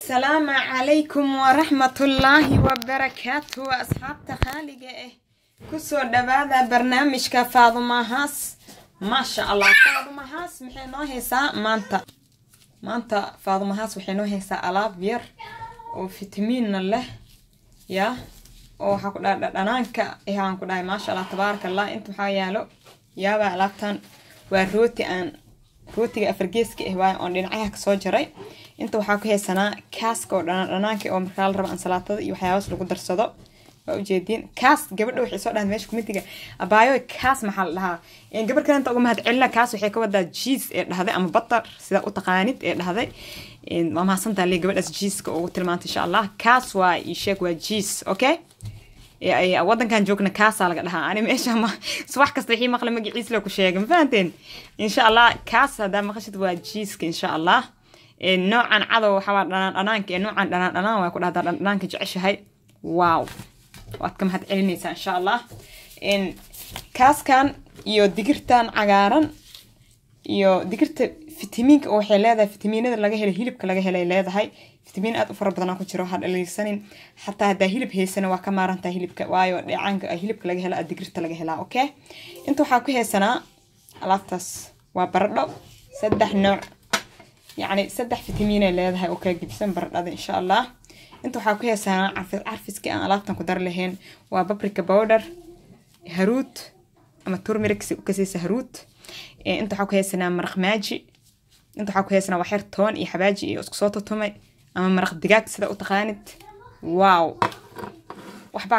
السلام عليكم ورحمة الله وبركاته أصحاب خالقة كسر دبادة برنامج كفاضمة هاس ما شاء الله فاضمة هاس محينو هيسا مانتا فاضمة هاس وحينو هيسا ألاب بير وفيتامين له يا وحكو دانانكا إيهان كداي ما شاء الله تبارك الله انتم حيالو يابا علاقتان وروتي روتيga afargeeska ah oo dhinacaha ka soo jaray inta waxa ku heesanaa kaaska oo dhanaanka oo markaa la rabo ansalaatada iyo waxyaabaas lagu darsado waa u jeedin kaas gabadha waxay soo dhahan meesha kumitiga abaayo kaas maxaa la dhahaa in gabar kale inta uga mahad celina kaas waxay ka wadaa cheese ee dhahday ama butter sida u taqaanid ee dhahday in ma mahadsantahay le gabadhaas cheese-ka ugu tilmaantay insha Allah kaas waa ii sheeg waa cheese okay يا ودن كان جوكنا كاس على قدها أنا ماشي ما صباح كستحي مقلة مجلس لك وشيء فهمتين إن شاء الله كاس هذا ما خشت واجيسك إن شاء الله النوع عن عضو حوار أنا النوع عن أنا وأقول هذا أنا كجعش هاي واو وأتكم هتعلني إن شاء الله إن كاس كان يدقرتان عقارن يدقرت فيتامينك أو حلا فيتامين هذا لقاه الهيلب لقاه هذا هاي فيتامين أد أفرد بدنا كنت روح على اللسان حتى هذا هيلب هي سنة وكمان أنت هيلب كوايو عنك هيلب لقاه هلا الدقرت لقاه هلا أوكي أنتوا حاكوا هي سنة علافتس وبردو سدح نوع يعني سدح فيتامين اللي هذا هاي أوكي جبسن برد هذا إن شاء الله أنتوا حاكوا هي سنة عارفس كأن علافتنا كدر لهن وبابريكا باودر هروت أما تورميركس وكسيس هروت أنتوا حاكوا هي سنة مرق ماجي أنتوا حاكوا هي سنة وحير تون إيه حباجي إيه أسقصوتو تومي أما مرق دجاج سدا وتقانت واو وحبا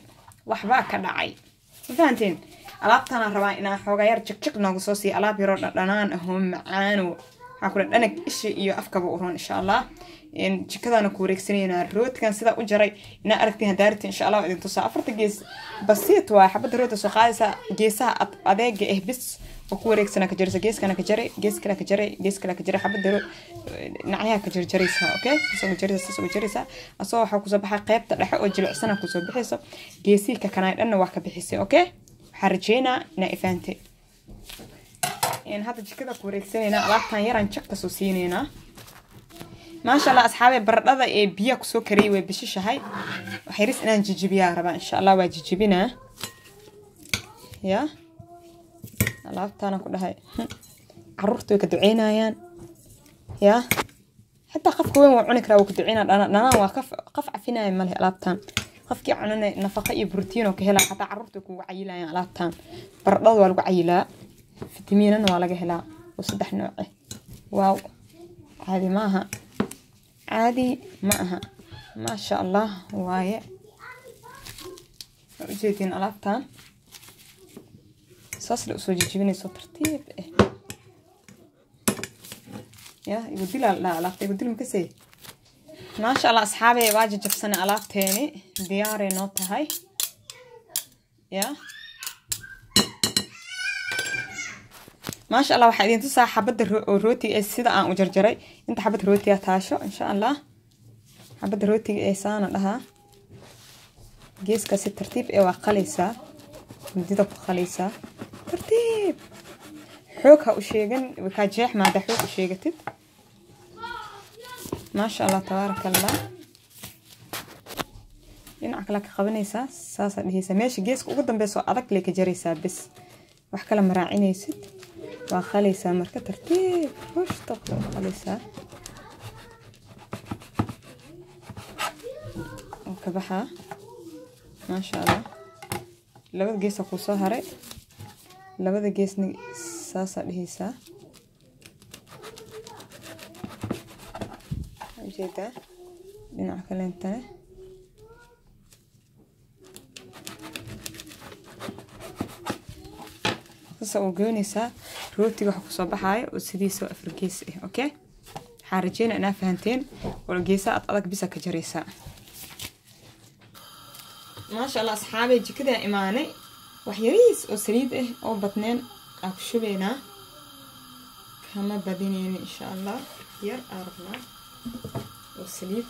كدعي فهمتين alaabtana rabaa inaan xogaa yar jigjiq noogu soo siiyo alaab yaro dhanaan ahoo macaano waxaa ku dhanag isha iyo afkaba u roon insha Allah in jikadana ku wareegsanayna roodkan sida u jaray ina aragtiin hadaartii insha Allah idin tusaa afarta gees basiit waa xabada roodka soo qaadaysa geesaha adeega bis oo ku wareegsana ka jaraysa geeskana ka jaray geeskala ka jaray xabada dhinacaha ka jarjaraysa okay soo jaraysa asoo waxa ku soo baxay qaybta dhexe oo jilicsan ku soo bixayso geesiga ka kanay dhanna wax ka bixisay okay حرجينا نائفانتي إن هذا الشكل كوريكسينا علاقة يران شكل سوسينينا ما شاء الله أصحابي برد هذا بياك سكري وبشيش هاي وحيرس إن جيجيبيا ربع إن شاء الله وجيجيبينا يا علاقة أنا كل هاي عرفتوا كدعينا يان يا حتى خف كوين وعنك لو كدعينا أنا وقف عفينا ماله علاقة qofkii cunana nafaqo iyo borotiin oo ka hela xataa carruurta ku wacayilayaan alaabtan baradhada waa lagu cayilaa fitamiinana waa laga helaa oo saddex nooc ah waaw caadi ma aha ma sha Allah waaye ujeedin alaabtan saas la soo jijibinayso tartiib ah ya igu dilaa la alaabta igu dilma ka say ما شاء الله أصحابي واجد جبسنا ألاف تاني دياري نوتة هاي يا ما شاء الله واحد ينتسى حبة الروتي السيدة عن وجرجري انت حبة الروتي تاشو إن شاء الله حبة الروتي إيسان لها جيس كاسي ترتيب إيوا قليسة مديدة قليسة ترتيب حوكها وشيغن وكاجيح ما دحوك وشيغتد ما شاء الله تبارك الله ينعك لك قبنيسا ساسا دهيسا ماشي جيسك وقدم بيسو أدك ليك جريسا بس وحكا لما راعينيسد وخليسا مركا ترتيب وش تقلو خليسا وكبحا ما شاء الله لابد جيسا قوصا هاري لابد جيسني ساسا دهيسا جيدا دينا كلنتنا سو جونيسا روتي waxa ku soo baxay oo sidiisoo afrigees ah okay xarajina ina fahanteen oo geesa adag bisa ka jaraysa ma sha Allah asxaabi jikada imaanay wax yariis oo saliid ah oo badneen aan ku shubeena kama badineen insha Allah yar arna وسليت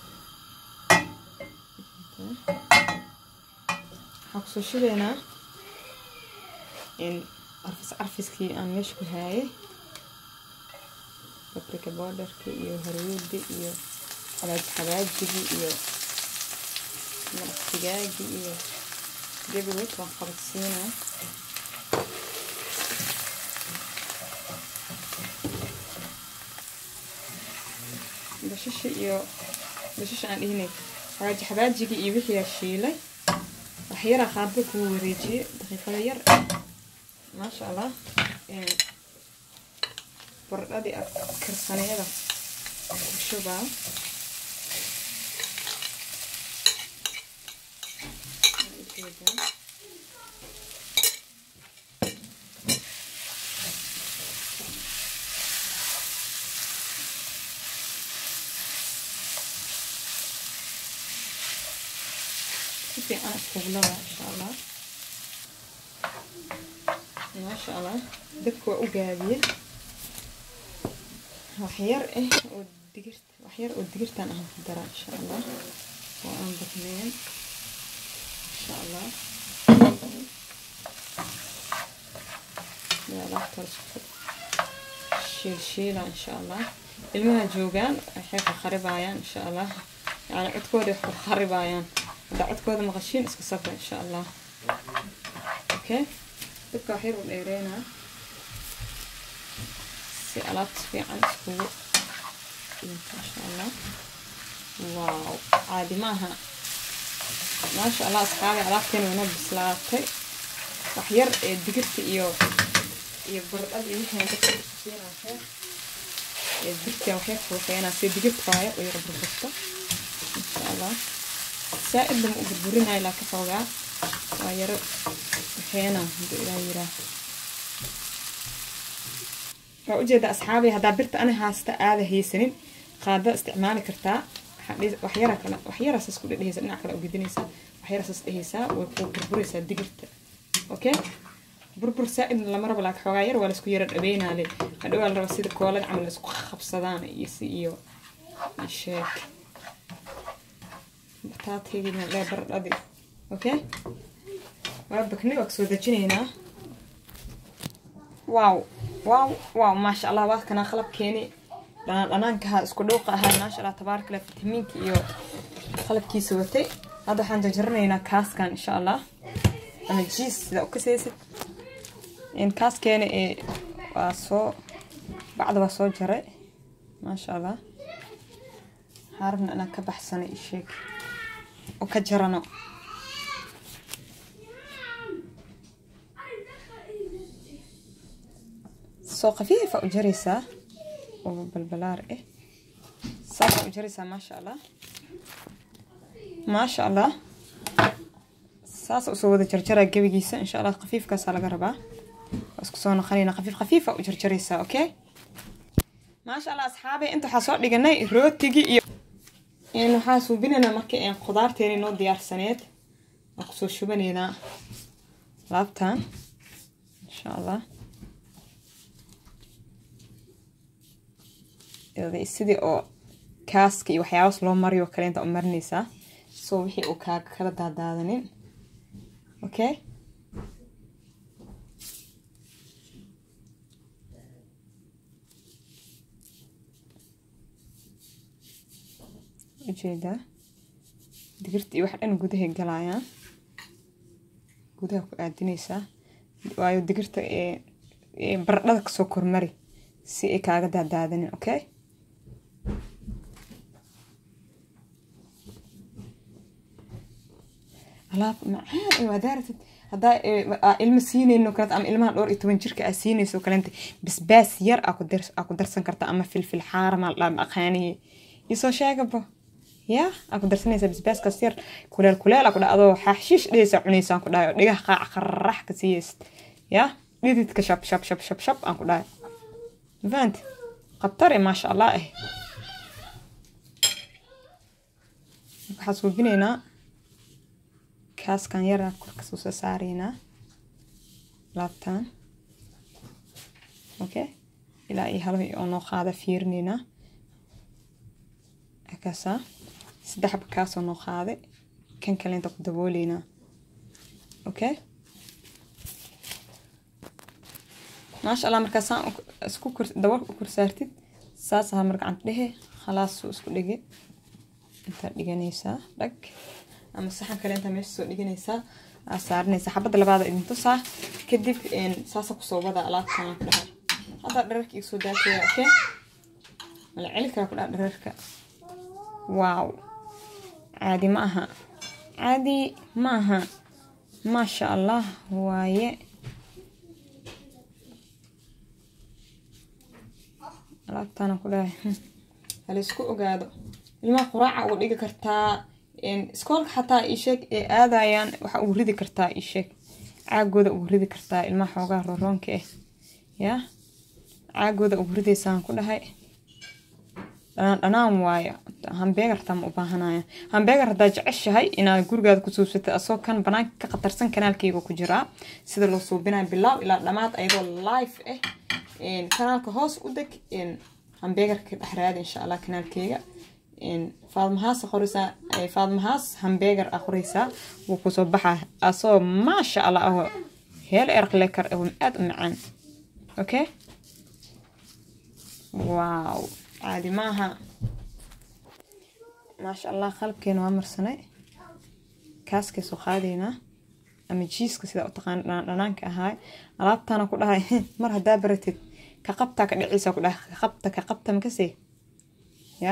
حقصو شبينا إن عرفس كي أنا مش بهاي بابريكا باودر كي هرود دي xabaajigi iyo maraqtigaagi iyo gebigood waan qabadsiinaa basasha aan dhihnay xabaajigi iyo wixii shiilay wax yar qaadba ku wareejiyay daqiiqada yar maasha Allah baradhadii karsaneeda shubaa في أنا أسكبلها إن شاء الله ما شاء الله دكوا وجابية وحير ودقرت أنا هقدر إن شاء الله وأنا بثنين إن شاء الله لا ترسل شيلة إن شاء الله المها جوجان حيث خربايان إن شاء الله يعني عدكودي خربايان دعوتكودا مغشين اسكو صفر ان شاء الله اوكي دبكا حير وديرينا سي الات في عن اسكو ما شاء الله واو عادي ما شاء الله اصحابي علاقتين وانا بسلاتي وحير دقرتي iyo برداد iyo waxaan ka fiirinayaa xeer dibta waxay fuuqeena si digirta faayo oo yar burbusto insha Allah سائد لما أقدرين على كفوجا وير حينا إلى يرا فأوجد أصحابي هذا برت أنا هاستأذى هي سنين قادة استعمال كرتا وحيرة ساس كل اللي هي سنين عقل أوجدني سا وحيرة ساس هي سا وبربر سا دقرت أوكي بربر سائد لما رب لك حواير ولا سكير الأبين عليه هذول الرصيد الكوالد عمل سكوخ خبصدان يسيو الشيك تاتيجي من لا برد اوكي وابكني وكسوده جنينا واو ما شاء الله واخ كان خلب كيني dhanaanka isku dhuuqa ahaa ma sha Allah tabaaraka la fitamiinka iyo qalabkiisa watay hada waxaan jarjarnaynaa kaaskan insha Allah ama jiis sida u kasaysid in kaaskeena waa soo bacda waa soo jaray ma sha Allah harna ana ka baxsanay sheek oo ka jarano soo khafiifa u jaraysaa وبالبلار إيه صار وجريسها ما شاء الله ساس وسوى جرجرة جبي جيسة إن شاء الله خفيف كاس على قربة بس كسونا خلينا خفيفة وجرجريسها أوكي ما شاء الله أصحابي أنتوا حصل لي جناي روت تيجي إنه حاسوا بيننا مكة خضار تاني نود ديار سنة مخصوص شو بنينا لابتان إن شاء الله sidii oo kaaska iyo waxyaabo loo mariyo kale inta u marnaysa soo wixii uu ka kala daadaadanin okay ujeeda digirta iyo wax dhan gudaha galayaan gudaha ku aadinaysa waayo digirta baradhada ka soo kormari si ay kaaga daadaadanin okay alaab macaan ee wadaartid hadaa ilma siinayno kala ama ilmaha dhowr iyo 10 jirka siinayso kalanta basbaas yar aku darsan karta ama filfil xaarama la aqaani isoo sheegaba ya aku darsanaysa basbaas ka sir kuleel aku dhaado xaashish dheesa cunaysan ku dhaayo dhigaha qaac qarrax ka siiyst ya dhididka shab aan ku dhaayo فانت قطري ما شاء الله حاسو بيننا كاس كان يرا كركسو سارينا لابتان اوكي الى اي هلو انو قاده فيرنينا اكاسا سدح بكاسو نو قاده كان كلينتا كدبولينا اوكي ما شاء الله مركزان اسكو دور كرسارتid saas ha markaan dhahe khalaas isku dhige انت دغنيسا دق اما saxan kale inta meesha soo dhiganaysa asaarnaysa xabada labaad idin tusaa kadib saasa ku soo wada alaabtan ku dhahay hada dhararkii soo daatay okay wala cili kara ku dhahay dhararka wow عادي معها ما شاء الله واي alaabtana ku dhahay hal isku ogaado ilma quraaca oo dhiga kartaa iskoolka xataa ii sheeg ee aadayaan waxa uu ridi kartaa ii sheeg caagooda uu ridi kartaa ilma xoogaa roonka ya caagooda uu ridaysan ku dhahay dhanaan waayo hamburger tam u baahanaya hamburger hada jeceshahay inaad gurigaada ku suubsato asoo kan banaanka ka qatarsan kanaalkayga ku jira sida loo suubinay bilaw ilaa dhamaad ayadoo live kanaalka hoos u dag hamburger ka dhaxraad insha Allah kanaalkayga faadmahaas qorisa faadmahaas hamburger qorisa wuu ku soo baxaa asoo ma sha Allah heel erqleekar oo aad u macaan okay wow عادي معها ما شاء الله خلقين وامرسني كاسكي سو خادينا اما جيسك سيده تقان دنانك ahay alaabtana ku dhahay mar hada baratid ka qabta ka dhiciisa ku dhahay qabta ma kasi ya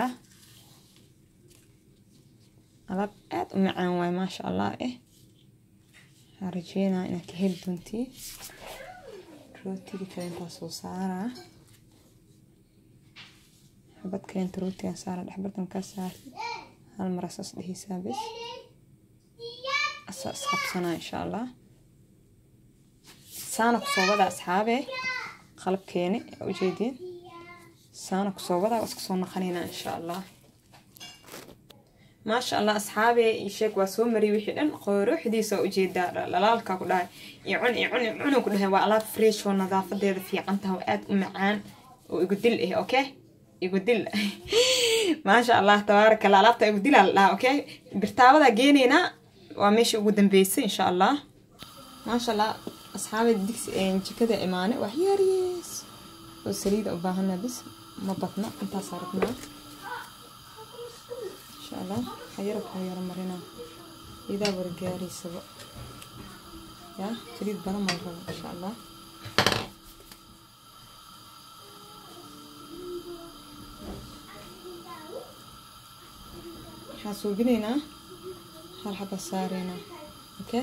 alaab aad u macaan way ma sha Allah harjeena ina ka hel dunti rootiga kale soo saara حبت كانت روتي صار دحبرتن كسار هالمرصص دهيسا بس اساس خبصنا ان شاء الله سانا كسوبدا اصحابي قلب كيني وجيدين سانا كسوبدا واسكسو نخنينا ان شاء الله ما شاء الله اصحابي يشيك واسو مري وخي دن قروخديسا وجيدا لالالكا كداي يعون كدهي waa alaab fresh oo nadaafadeeda fiican tahay aad u macaan oo igu dil okay يقدل ما شاء الله تبارك الله لابتا يقدل لا اوكي برتاودا جينينا وماشي قدام بيسي ان شاء الله ما شاء الله اصحابي ديكس جكده ايمانه وحياريس وسريد وباهنا بس ما بطنا انت صارتنا ان شاء الله حيرك مرينا اذا برجاري سبق يا سريد بنا مره ان شاء الله حاسوبينينا هل حبه صارينا اوكي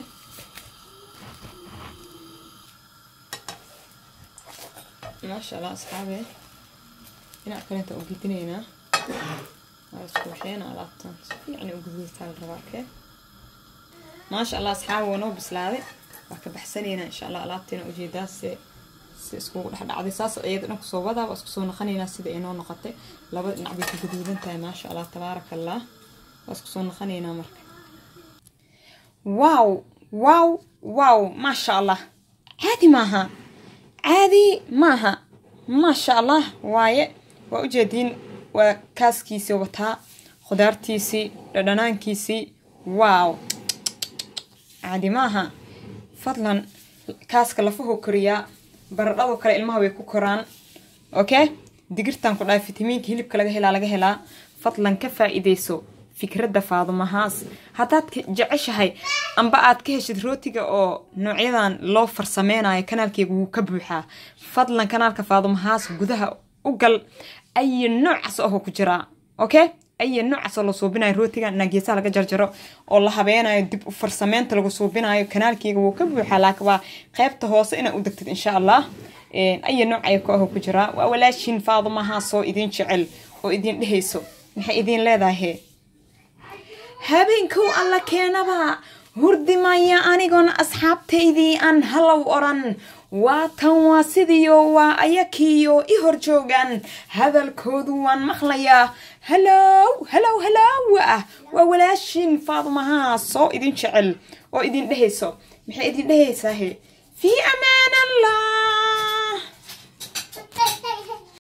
ما شاء الله اصحابي هنا كنت اوجدينينا اسكوشينا لابتن يعني اوجديتها الربا اوكي ما شاء الله اصحابي ونو بسلاده وكا بحسنينا ان شاء الله لابتنا اوجيداس isku dhaxdhacday saas ayadna ku soo wada isku soo naqanayna sida ay noo noqotay laba dhinac bay ku guduudan tahay ma sha Allah tabarakallah isku soo naqanayna marka wow ma sha Allah عادي maaha ما شاء الله waaye waa u jeedin waa kaaskiisa wata khudaartiisi dhadhanaankiisi wow عادي maaha fadlan kaaska lafuhu koriya baradhado kale ilmaha way ku koraan okay digirtan ku dhaay fitamiinka hilibka laga helaa fadlan ka faa'iideyso fikradda Faadumahaas hadaad jeceshahay amba aad ka heshid rootiga oo noocyadan loo farsameynayo kanaalkaygu wuu ka buuxaa fadlan kanaalka Faadumahaas gudaha u gal ay nooc oo ku jira okay ay nooc loo suubinayo rootiga nageesa laga jarjaro oo la habeenayo dib u farsameynta lagu suubinayo kanaalkayga wuu ka buuxaa laakiin qaybta hoose ina u degtid insha Allah ay nooc ay ku jira waa walaashin Faadumahaas oo idin jecel oo idin dhehayso maxay idin leedahay habeenku alla keenaba hurdimaya anigoon asxaabtaydii aan halow oran waa tan waa sidiyo waa ayakiyo i horjoogan hadalkoodu waan maqlayaa hello waa walaashin Faadumahaas oo idin jecel oo idin dhehayso maxay idin dhehaysaa fi amaan Allah